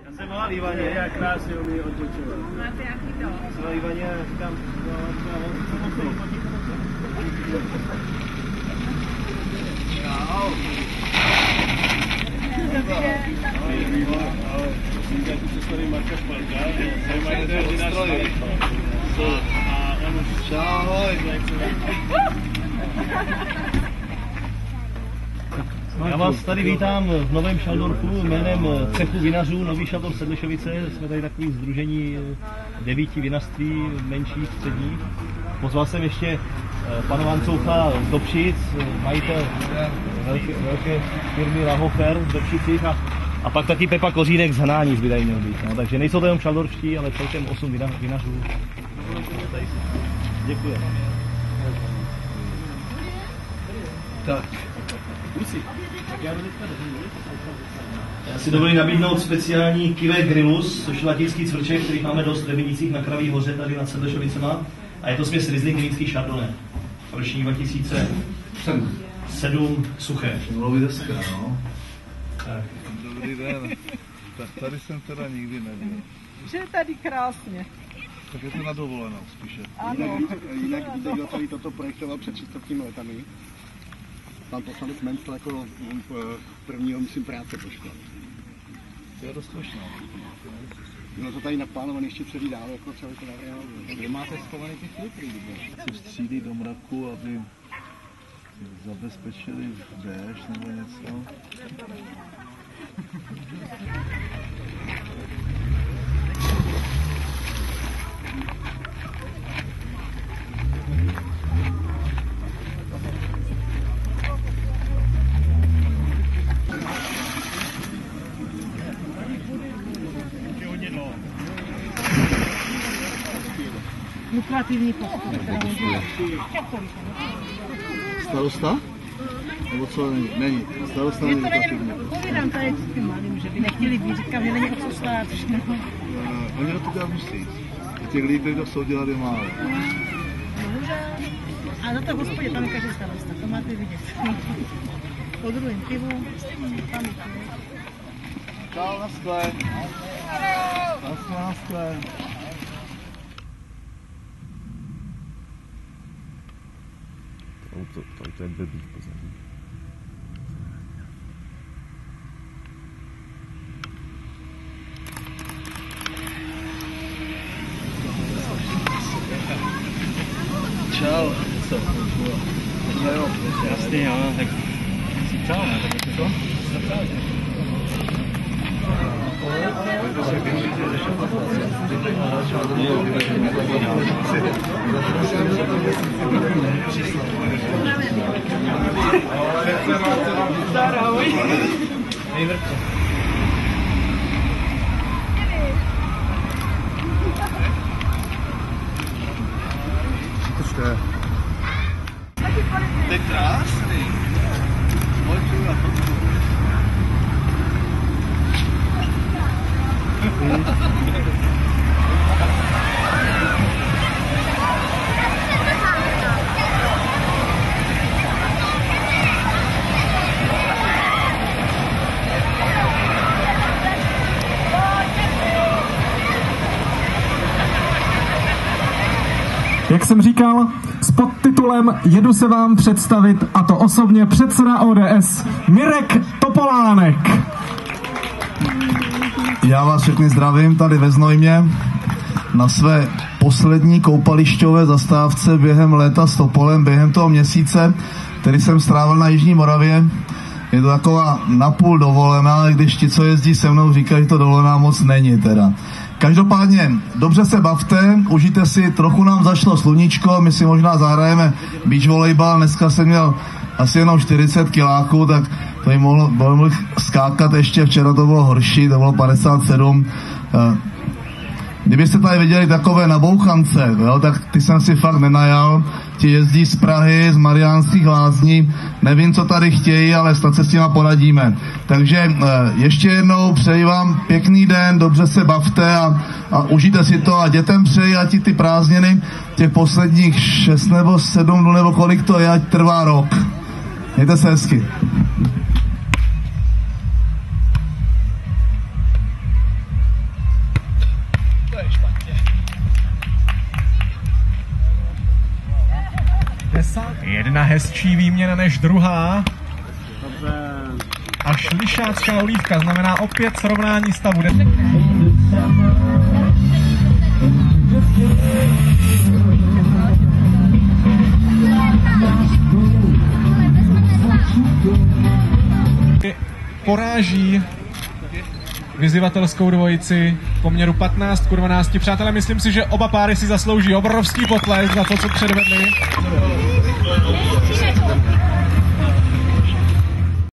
Já jsem volal Ivaně. Jak krásně umí odtočovat. Máte nějaký to? Volal Ivaně a říkám, Já vás tady vítám v Novém Šaldorfu jménem cechu vinařů Nový Šaldor Sedlišovice. Jsme tady takový sdružení 9 vinařství, menších, středních. Pozval jsem ještě pana Vancoucha z Dobšic, majitel velké firmy Lahofer z Dobšicích a pak taky Pepa Kořínek z Hnánic by tady měl být. No, takže nejsou to jenom šaldorští, ale celkem 8 vinařů. Děkuji. Tak. Já si dovolím nabídnout speciální Kivé Grillus, což je latinský cvrček, který máme dost ve Vinicích na Kraví hoře tady nad Sedlešovicema. A je to směs Riesling vinický Chardonnay. Roční 2007 suché. Mluví dneska, no. Tak. Dobrý den. Tak tady jsem teda nikdy nebyl. Že je tady krásně. Tak je to na dovolenou spíše. Ano. Jinak víte, kdo tady toto projektoval před 300 letami? Pan poslanec Mencl jako prvního, myslím, práce pošla. To je dost slušné. Bylo to tady naplánované ještě celý dál, jako celý to navrál. Kde máte schovaný ty filtry? Se střídí do mraku, aby zabezpečili déšť nebo něco. Lukrativní postup. Starosta? Nebo co není? Není. Starosta není lukrativní. Povídám tady s tím malým, že by nechtěli být, říkám, že není o co stát. Oni na to dělat musí. Těch lidí, kdo jsou dělat, je málo. Bohužel. A na to hospodě tam je každý starosta, to máte vidět. Po druhém pivu, tam je pivu. Čau, naschle. Naschle. To je blbý v pozadí. Čau. Co? No jo, Jasně, jo, tak si přál, ne? Tak je to? To je krásný. Pojď na fotku. Jak jsem říkal, s podtitulem Jedu se vám představit, a to osobně předseda ODS Mirek Topolánek. Já vás všechny zdravím tady ve Znojmě na své poslední koupališťové zastávce během léta s Topolem, během toho měsíce, který jsem strávil na Jižní Moravě. Je to taková napůl dovolená, když ti, co jezdí se mnou, říkají, že to dovolená moc není teda. Každopádně, dobře se bavte, užijte si, trochu nám zašlo sluníčko, my si možná zahrajeme beach volejbal, dneska jsem měl asi jenom 40 kiláků, tak to jim mohl skákat ještě, včera to bylo horší, to bylo 57. Kdybyste tady viděli takové nabouchance, jo, tak ty jsem si fakt nenajal, ti jezdí z Prahy, z Mariánských Lázní, nevím, co tady chtějí, ale snad se s těma poradíme. Takže ještě jednou přeji vám pěkný den, dobře se bavte a užijte si to a dětem přeji, ať ty prázdniny, těch posledních 6 nebo 7 dnů, nebo kolik to je, ať trvá rok. Mějte se hezky. Jedna hezčí výměna než druhá. A šlišácká olívka znamená opět srovnání stavu. Poráží vyzývatelskou dvojici v poměru 15-12. Přátelé, myslím si, že oba páry si zaslouží obrovský potlesk za to, co předvedli.